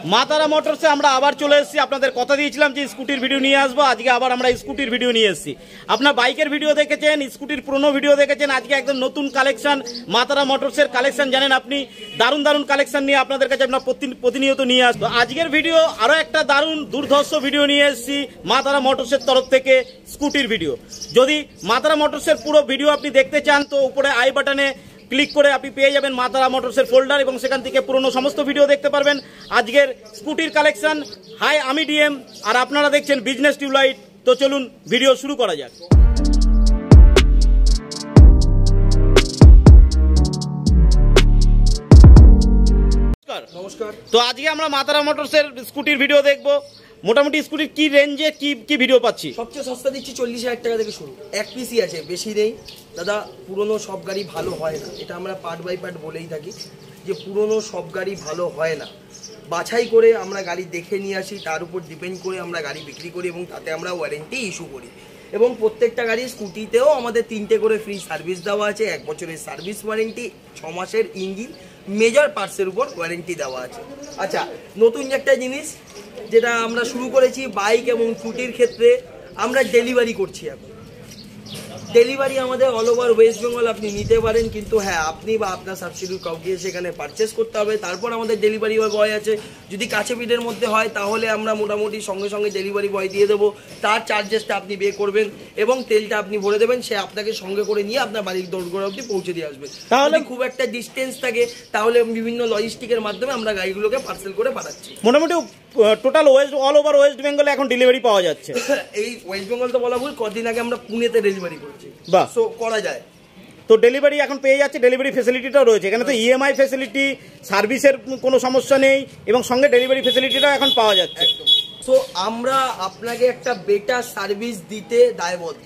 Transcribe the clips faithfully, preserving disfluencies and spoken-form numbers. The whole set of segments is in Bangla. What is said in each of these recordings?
মা তারা মোটরসে আমরা আবার চলে এসেছি। আপনাদের কথা দিয়েছিলাম যে স্কুটির ভিডিও নিয়ে আসবো, আজকে আবার আমরা স্কুটির ভিডিও নিয়ে এসেছি। আপনার বাইকের ভিডিও দেখেছেন, স্কুটির পুরনো ভিডিও দেখেছেন, আজকে একদম নতুন কালেকশন মা তারা মোটরসের কালেকশন। জানেন আপনি দারুণ দারুণ কালেকশন নিয়ে আপনাদের কাছে আপনার প্রতিনিয়ত নিয়ে আসবো। আজকের ভিডিও আরও একটা দারুণ দুর্ধর্ষ ভিডিও নিয়ে এসেছি মা তারা মোটরসের তরফ থেকে, স্কুটির ভিডিও। যদি মা তারা মোটরসের পুরো ভিডিও আপনি দেখতে চান তো উপরে আই বাটনে ক্লিক করে আপনি পেয়ে যাবেন মা তারা মোটরসের ফোল্ডার এবং সেখান থেকে পুরনো সমস্ত ভিডিও দেখতে পারবেন। আজকের স্কুটির কালেকশন। হাই, আমি ডিএম আর আপনারা দেখছেন বিজনেস টিউবলাইট। তো চলুন ভিডিও শুরু করা যাক। নমস্কার। তো আজকে আমরা মা তারা মোটরসের স্কুটির ভিডিও দেখবো। মোটামুটি স্কুটির কি রেঞ্জে কি কি ভিডিও পাচ্ছি? সবচেয়ে সস্তা দিচ্ছি চল্লিশ হাজার টাকা থেকে শুরু। এক পিসি আছে, বেশি নেই দাদা। পুরনো সব গাড়ি ভালো হয় না, এটা আমরা পার্ট বাই পার্ট বলেই থাকি যে পুরনো সব গাড়ি ভালো হয় না। বাছাই করে আমরা গাড়ি দেখে নিয়ে আসি, তার উপর ডিপেন্ড করে আমরা গাড়ি বিক্রি করি এবং তাতে আমরা ওয়ারেন্টি ইস্যু করি। এবং প্রত্যেকটা গাড়ি স্কুটিতেও আমাদের তিনটে করে ফ্রি সার্ভিস দেওয়া আছে। এক বছরের সার্ভিস ওয়ারেন্টি, ছ মাসের ইঞ্জিন মেজর পার্টসের উপর ওয়ারেন্টি দেওয়া আছে। আচ্ছা, নতুন একটা জিনিস যেটা আমরা শুরু করেছি বাইক এবং স্কুটির ক্ষেত্রে, আমরা ডেলিভারি করছি এখন। ডেলিভারি আমাদের অল ওভার ওয়েস্ট বেঙ্গল আপনি নিতে পারেন, কিন্তু হ্যাঁ আপনি বা আপনার সাবস্টিটিউট কাউকে সেখানে পারচেস করতে হবে। তারপর আমাদের ডেলিভারি বয় আছে, যদি কাছে পিঠের মধ্যে হয় তাহলে আমরা মোটামুটি সঙ্গে সঙ্গে ডেলিভারি বয় দিয়ে দেবো। তার চার্জেসটা আপনি পে করবেন এবং তেলটা আপনি ভরে দেবেন, সে আপনাকে সঙ্গে করে নিয়ে আপনার বাড়ির দোরগোড়া অবধি পৌঁছে দিয়ে আসবে। তাহলে খুব একটা ডিস্টেন্স থাকে তাহলে বিভিন্ন লজিস্টিকের মাধ্যমে আমরা গাড়িগুলোকে পার্সেল করে পাঠাচ্ছি। মোটামুটি total West all over West বেঙ্গলে এখন ডেলিভারি পাওয়া যাচ্ছে। এই ওয়েস্ট বেঙ্গল তো বলা ভুল, কদিন আগে আমরা পুনেতে ডেলিভারি করেছি। বাহ, সো করা যায়। তো ডেলিভারি এখন পেয়ে যাচ্ছে, ডেলিভারি ফেসিলিটিটাও রয়েছে এখানে। তো ইএমআই ফেসিলিটি, সার্ভিসের কোনো সমস্যা নেই এবং সঙ্গে ডেলিভারি ফেসিলিটিটাও এখন পাওয়া যাচ্ছে। সো আমরা আপনাকে একটা বেটার সার্ভিস দিতে দায়বদ্ধ।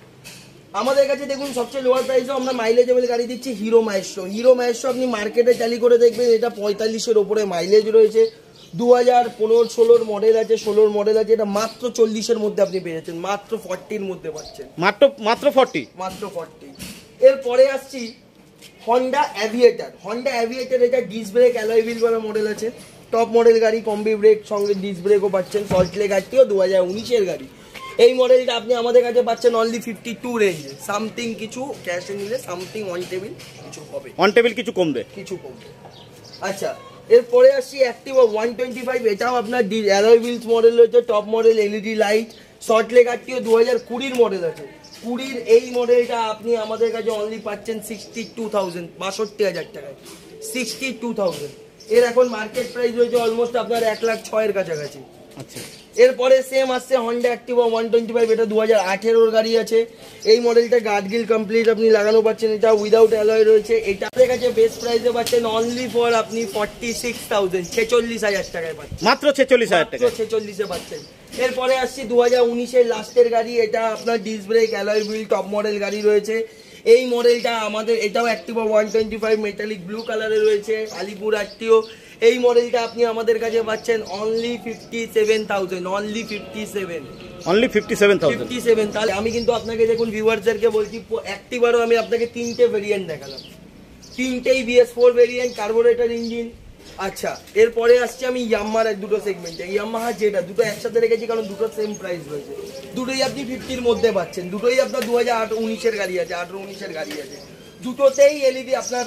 আমাদের কাছে দেখুন সবচেয়ে লোয়ার প্রাইসেও আমরা মাইলেজেবল গাড়ি দিচ্ছি। হিরো মাইস্ট্রো, হিরো মাইস্ট্রো আপনি মার্কেটে চালি করে দেখবেন এটা পঁয়তাল্লিশের ওপরে মাইলেজ রয়েছে। দু হাজার পনেরো ষোলোর মডেল আছে, ষোলোর মডেল আছে, এটা মাত্র চল্লিশের মধ্যে আপনি পেয়ে যাচ্ছেন, মাত্র ফর্টির মধ্যে পাচ্ছেন। মাত্র মাত্র ফর্টি মাত্র ফর্টি। এরপরে আসছি হন্ডা অ্যাভিয়েটার। হন্ডা অ্যাভিয়েটার এটা ডিস্ক ব্রেক অ্যালয় হুইল বলা মডেল আছে, টপ মডেল গাড়ি, কম্বি ব্রেক সঙ্গে ডিস্ক ব্রেকও পাচ্ছেন। সল্টলেক গাড়িটিও দু হাজার উনিশের গাড়ি। এই মডেলটা আপনি আমাদের কাছে পাচ্ছেন অনলি ফিফটি টু রেঞ্জে। সামথিং কিছু ক্যাশে নিলে সামথিং অন টেবিল কিছু হবে, অন টেবিল কিছু কমবে, কিছু কমবে। আচ্ছা, এরপরে আসছি অ্যাক্টিভা ওয়ান টোয়েন্টি ফাইভ। এটাও আপনার অ্যালয় হুইলস মডেল রয়েছে, top model, LED light. Salt Lake গাড়িটিও দু হাজার কুড়ির মডেল আছে। কুড়ির এই মডেলটা আপনি আমাদের কাছে অনলি পাচ্ছেন সিক্সটি টু থাউজেন্ড, বাষট্টি হাজার টাকায়। সিক্সটি টু থাউজেন্ড এর এখন মার্কেট প্রাইস রয়েছে অলমোস্ট আপনার এক লাখ ছয়ের কাছাকাছি। আচ্ছা, এরপরে সেম আসছে Honda Activa one twenty five. এটা দু হাজার আঠেরোর গাড়ি আছে। এই মডেলটা গার্ডগিল কমপ্লিট আপনি লাগানো পাচ্ছেন, এটা উইদাউট অ্যালয় রয়েছে। এটা আপনাদের কাছে বেস্ট প্রাইসে পাচ্ছেন অনলি ফর আপনি ফর্টি সিক্স থাউজেন্ড, ছেচল্লিশ হাজার টাকায় পাচ্ছেন, মাত্র ছেচল্লিশ হাজার টাকা, ছেচল্লিশে পাচ্ছেন। এরপরে আসছি দু হাজার উনিশের লাস্টের গাড়ি। এটা আপনার disc brake alloy wheel top model গাড়ি রয়েছে। এই মডেলটা আমাদের, এটাও Activa one twenty five metallic blue কালারে রয়েছে, আলিপুর আরটিও। এই মডেলটা আপনি আমাদের কাছে পাচ্ছেন only fifty seven thousand, only fifty seven, only fifty seven thousand, fifty seven. তাহলে আমি কিন্তু আপনাকে দেখুন ভিউয়ারদেরকে বলছি, অ্যাক্টিভারও আমি আপনাকে তিনটে ভেরিয়েন্ট দেখালাম, তিনটেই BS four variant, carburettor engine. আচ্ছা, এরপরে আসছে আমি ইয়ামাহার দুটো সেগমেন্টে। ইয়ামাহা যেটা দুটো একসাথে রেখেছি কারণ দুটো সেম প্রাইস রয়েছে, দুটোই আপনি ফিফটির মধ্যে পাচ্ছেন। দুটোই আপনার দু হাজার আট উনিশের গাড়ি আছে, আঠারো উনিশের গাড়ি আছে। দুটোতেই এলইডি আপনার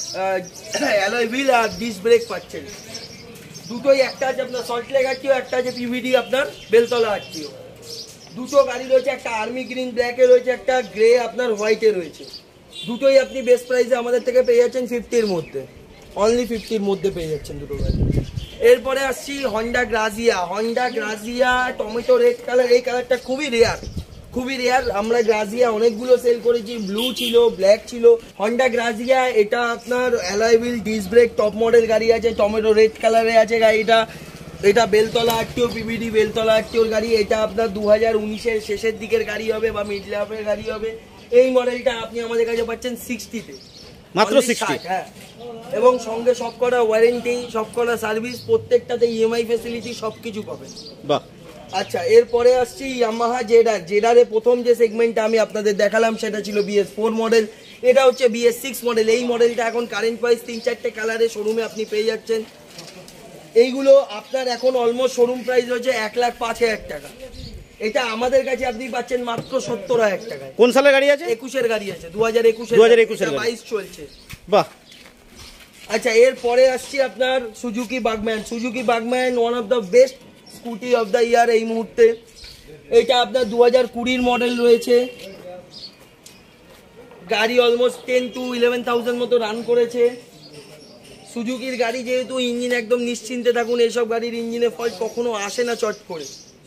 অ্যালয় হুইল আর ডিস্ক ব্রেক পাচ্ছেন। দুটোই, একটা আছে আপনার সল্টলেক আরটিও, একটা আছে পিভিডি আপনার বেলতলা আরটিও। দুটো গাড়ি রয়েছে, একটা আর্মি গ্রিন ব্ল্যাকে রয়েছে, একটা গ্রে আপনার হোয়াইটে রয়েছে। দুটোই আপনি বেস্ট প্রাইসে আমাদের থেকে পেয়ে যাচ্ছেন ফিফটির মধ্যে, অনলি ফিফটির মধ্যে পেয়ে যাচ্ছেন দুটো গাড়ি। এরপরে আসছি Honda Grazia. Honda Grazia tomato red colour, এই কালারটা খুবই রেয়ার, খুবই রেয়ার। আমরা গ্রাজিয়া অনেকগুলো সেল করেছি, ব্লু ছিল, ব্ল্যাক ছিল। হন্ডা গ্রাজিয়া এটা আপনার alloy wheel disc brake top model গাড়ি আছে, টমেটো রেড কালারে আছে গাড়িটা। এটা বেলতলা আরটিও, পিভিডি বেলতলা আরটিওর গাড়ি। এটা আপনার দু হাজার উনিশের শেষের দিকের গাড়ি হবে বা মিডল হাফের গাড়ি হবে। এই মডেলটা আপনি আমাদের কাছে পাচ্ছেন সিক্সটিতে, মাত্র সিক্সটি। হ্যাঁ, এবং সঙ্গে সব করা ওয়ারেন্টি, সব করা সার্ভিস, প্রত্যেকটাতে ইএমআই ফেসিলিটি সব কিছু পাবেন। বাহ। আচ্ছা, এরপরে আসছি ইয়ামাহা জেডার। জেডারে প্রথম যে সেগমেন্টটা আমি আপনাদের দেখালাম সেটা ছিল বিএস ফোর মডেল, এটা হচ্ছে বিএস সিক্স মডেল। এই মডেলটা এখন কারেন্ট প্রাইস তিন চারটে কালারে শোরুমে আপনি পেয়ে যাচ্ছেন। এইগুলো আপনার এখন অলমোস্ট শোরুম প্রাইস হচ্ছে এক লাখ পাঁচ হাজার টাকা, এটা আমাদের কাছে আপনি পাচ্ছেন মাত্র সত্তর হাজার টাকায়। কোন সালের গাড়ি আছে? একুশের গাড়ি আছে, দু হাজার একুশের দু হাজার একুশের বাইশ চলছে। বাহ। আচ্ছা, এর পরে আসছি আপনার Suzuki Burgman. Suzuki Burgman one of the best scooty of the year এই মুহূর্তে। এটা আপনার দু হাজার কুড়ির মডেল রয়েছে, গাড়ি almost ten to eleven thousand মতো রান করেছে। সুজুকির গাড়ি যেহেতু ইঞ্জিন একদম নিশ্চিন্তে থাকুন, এইসব গাড়ির ইঞ্জিনে ফল্ট কখনো আসে না চট করে।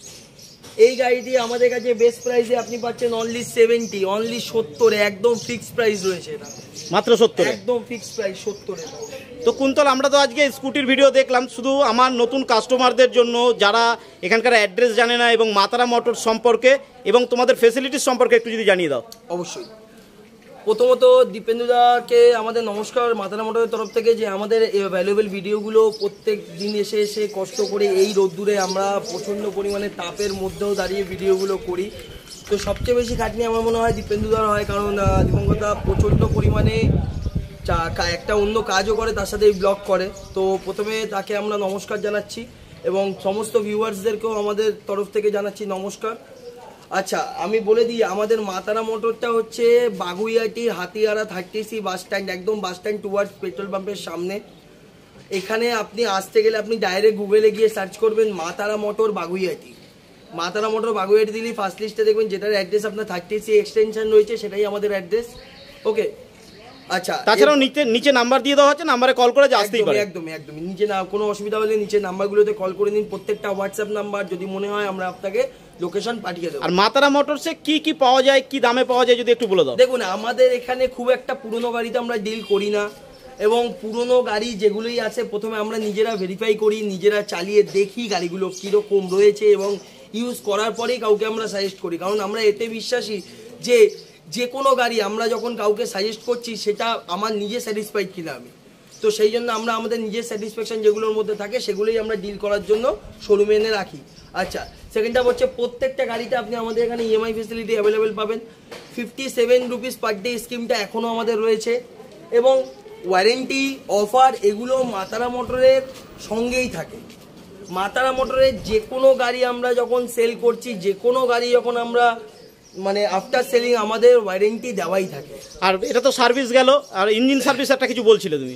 এই গাড়িটি আমাদের কাছে বেস্ট প্রাইসে আপনি পাচ্ছেন অনলি সেভেন্টি, অনলি সত্তর, একদম ফিক্স প্রাইস রয়েছে এটা, মাত্র সত্তর, একদম ফিক্স প্রাইস সত্তরে। তো কুন্তল, আমরা তো আজকে স্কুটির ভিডিও দেখলাম, শুধু আমার নতুন কাস্টমারদের জন্য যারা এখানকার অ্যাড্রেস জানে না এবং মাতারা মোটর সম্পর্কে এবং তোমাদের ফেসিলিটিস সম্পর্কে একটু যদি জানিয়ে দাও। অবশ্যই। প্রথমত দীপেন্দুদাকে আমাদের নমস্কার মাতারা মোটরের তরফ থেকে, যে আমাদের ভ্যালুয়েবল ভিডিওগুলো প্রত্যেক দিন এসে এসে কষ্ট করে এই রোদ্দুরে আমরা প্রচণ্ড পরিমাণে তাপের মধ্যেও দাঁড়িয়ে ভিডিওগুলো করি। তো সবচেয়ে বেশি খাটনি আমার মনে হয় দীপেন্দুদার হয়, কারণ দীপঙ্করদা প্রচণ্ড পরিমাণে একটা অন্য কাজও করে, তার সাথে ব্লগ করে। তো প্রথমে তাকে আমরা নমস্কার জানাচ্ছি এবং সমস্ত ভিউয়ার্সদেরকেও আমাদের তরফ থেকে জানাচ্ছি নমস্কার। আচ্ছা, আমি বলে দিই, আমাদের মাতারা মোটরটা হচ্ছে Baguiati Hatiara thirty C bus stand, একদম বাস স্ট্যান্ড টুয়ার্ডস পেট্রোল পাম্পের সামনে। এখানে আপনি আসতে গেলে আপনি ডাইরেক্ট গুগলে গিয়ে সার্চ করবেন মাতারা মোটর বাগুইয়াটি। মাতারা মোটর বাগুইয়াটি দিলেই ফার্স্ট লিস্টে দেখবেন যেটার অ্যাড্রেস আপনার থার্টি সি এক্সটেনশন রয়েছে, সেটাই আমাদের অ্যাড্রেস। ওকে। আচ্ছা, তাছাড়াও নিচে নিচে নাম্বার দিয়ে দেওয়া হচ্ছে, নাম্বারে কল করে আসতেই পারে। একদম একদম নিচে না কোনো অসুবিধা হলে নিচে নাম্বারগুলোতে কল করে নিন, প্রত্যেকটা হোয়াটসঅ্যাপ নাম্বার, যদি মনে হয় আমরা আপনাকে লোকেশন পাঠিয়ে দেবো। আর মাতারা মোটরসে কি কি পাওয়া যায়, কি দামে পাওয়া যায় যদি একটু বলে দাও। দেখুন, আমাদের এখানে খুব একটা পুরনো গাড়িতে আমরা ডিল করি না, এবং পুরনো গাড়ি যেগুলোই আছে প্রথমে আমরা নিজেরা ভেরিফাই করি, নিজেরা চালিয়ে দেখি গাড়িগুলো কীরকম রয়েছে এবং ইউজ করার পরেই কাউকে আমরা সাজেস্ট করি। কারণ আমরা এতে বিশ্বাসী যে যে কোনো গাড়ি আমরা যখন কাউকে সাজেস্ট করছি সেটা আমার নিজে স্যাটিসফাইড কিনা আমি, তো সেই জন্য আমরা আমাদের নিজের স্যাটিসফ্যাকশন যেগুলোর মধ্যে থাকে সেগুলোই আমরা ডিল করার জন্য শোরুমে এনে রাখি। আচ্ছা, সেকেন্ডটা হচ্ছে প্রত্যেকটা গাড়িতে আপনি আমাদের এখানে ইএমআই ফেসিলিটি অ্যাভেলেবেল পাবেন। Fifty seven rupees per day স্কিমটা এখনও আমাদের রয়েছে, এবং ওয়ারেন্টি অফার এগুলো মাতারা মোটরের সঙ্গেই থাকে। মাতারা মোটরের যে কোনো গাড়ি আমরা যখন সেল করছি, যে কোনো গাড়ি যখন আমরা মানে আফটার সেলিং আমাদের ওয়ারেন্টি দেওয়াই থাকে। আর এটা তো সার্ভিস গেল, আর ইঞ্জিন সার্ভিস একটা কিছু বলছিলে তুমি।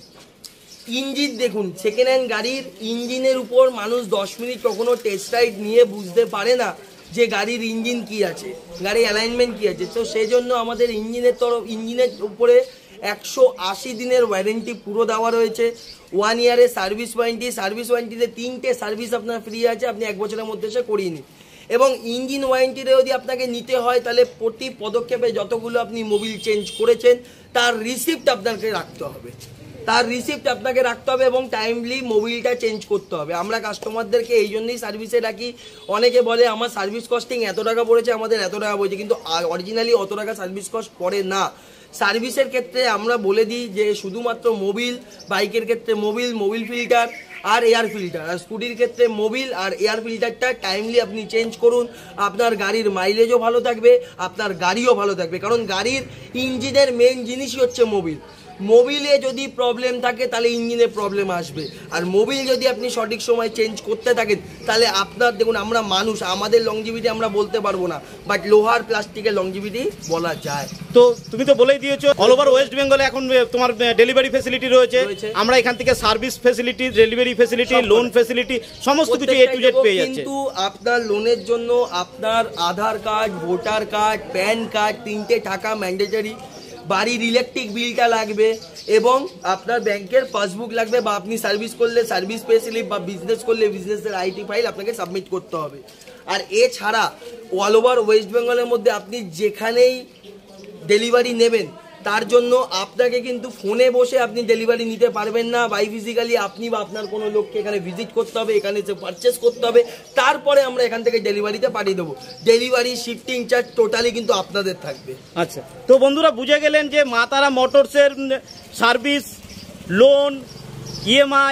ইঞ্জিন দেখুন, সেকেন্ড হ্যান্ড গাড়ির ইঞ্জিনের উপর মানুষ দশ মিনিট কখনো টেস্ট রাইড নিয়ে বুঝতে পারে না যে গাড়ির ইঞ্জিন কি আছে, গাড়ির অ্যালাইনমেন্ট কি আছে। তো সেই জন্য আমাদের ইঞ্জিনের তরফ ইঞ্জিনের উপরে একশো আশি দিনের ওয়ারেন্টি পুরো দেওয়া রয়েছে। ওয়ান ইয়ারের সার্ভিস ওয়ারেন্টি, সার্ভিস ওয়ারেন্টিতে তিনটে সার্ভিস আপনার ফ্রি আছে, আপনি এক বছরের মধ্যে এসে করিয়ে নিন। এবং ইঞ্জিন ওয়ারেন্টিতে যদি আপনাকে নিতে হয় তাহলে প্রতি পদক্ষেপে যতগুলো আপনি মোবিল চেঞ্জ করেছেন তার রিসিপ্ট আপনাকে রাখতে হবে, তার রিসিপ্ট আপনাকে রাখতে হবে এবং টাইমলি মোবিলটা চেঞ্জ করতে হবে। আমরা কাস্টমারদেরকে এই জন্যই সার্ভিসে রাখি। অনেকে বলে আমার সার্ভিস কস্টিং এত টাকা পড়েছে, আমাদের এত টাকা পড়েছে, কিন্তু অরিজিনালি অত টাকা সার্ভিস কস্ট পড়ে না। সার্ভিসের ক্ষেত্রে আমরা বলে দিই যে শুধুমাত্র মোবিল, বাইকের ক্ষেত্রে মোবিল, মোবিল ফিল্টার আর এয়ার ফিল্টার, আর স্কুটির ক্ষেত্রে মোবিল আর এয়ার ফিল্টারটা টাইমলি আপনি চেঞ্জ করুন। আপনার গাড়ির মাইলেজও ভালো থাকবে, আপনার গাড়িও ভালো থাকবে, কারণ গাড়ির ইঞ্জিনের মেন জিনিসই হচ্ছে মোবিল। মোবিলে যদি প্রবলেম থাকে তাহলে ইঞ্জিনে প্রবলেম আসবে, আর মোবিল যদি আপনি সঠিক সময় চেঞ্জ করতে থাকেন তাহলে আপনার, দেখুন আমরা মানুষ, আমাদের লংজিভিটি আমরা বলতে পারবো না, বাট লোহার প্লাস্টিকের লংজিভিটি বলা যায়। তো তুমি তো বলেই দিয়েছো অল ওভার ওয়েস্ট বেঙ্গলে এখন তোমার ডেলিভারি ফেসিলিটি রয়েছে। আমরা এখান থেকে service facility, delivery facility, loan facility সমস্ত কিছু এ টু জেড পেয়ে যাচ্ছে। কিন্তু আপনার লোনের জন্য আপনার Aadhaar card, voter card, PAN card তিনটে টাকা ম্যান্ডেটরি, বাড়ির ইলেকট্রিক বিলটা লাগবে এবং আপনার ব্যাংকের পাসবুক লাগবে, বা আপনি সার্ভিস করলে সার্ভিস পে স্লিপ, বা বিজনেস করলে বিজনেসের আইটি ফাইল আপনাকে সাবমিট করতে হবে। আর এছাড়া অল ওভার ওয়েস্ট বেঙ্গলের মধ্যে আপনি যেখানেই ডেলিভারি নেবেন তার জন্য আপনাকে কিন্তু ফোনে বসে আপনি ডেলিভারি নিতে পারবেন না, বাই ফিজিক্যালি আপনি বা আপনার কোনো লোককে এখানে ভিজিট করতে হবে, এখানে এসে পারচেস করতে হবে, তারপরে আমরা এখান থেকে ডেলিভারিতে পাঠিয়ে দেবো। ডেলিভারি, শিফটিং চার্জ টোটালি কিন্তু আপনাদের থাকবে। আচ্ছা, তো বন্ধুরা বুঝে গেলেন যে মাতারা মোটরসের সার্ভিস, লোন, ইএমআই,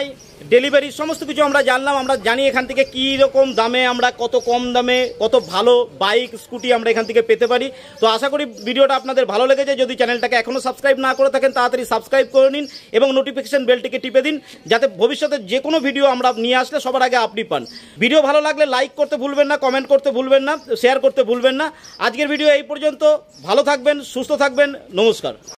ডেলিভারি সমস্ত কিছু আমরা জানলাম। আমরা জানি এখান থেকে কী রকম দামে আমরা কত কম দামে কত ভালো বাইক স্কুটি আমরা এখান থেকে পেতে পারি। তো আশা করি ভিডিওটা আপনাদের ভালো লেগেছে। যদি চ্যানেলটাকে এখনও সাবস্ক্রাইব না করে থাকেন তাড়াতাড়ি সাবস্ক্রাইব করে নিন এবং নোটিফিকেশন বেলটিকে টিপে দিন, যাতে ভবিষ্যতে যে কোনো ভিডিও আমরা নিয়ে আসলে সবার আগে আপনি পান। ভিডিও ভালো লাগলে লাইক করতে ভুলবেন না, কমেন্ট করতে ভুলবেন না, শেয়ার করতে ভুলবেন না। আজকের ভিডিও এই পর্যন্ত। ভালো থাকবেন, সুস্থ থাকবেন, নমস্কার।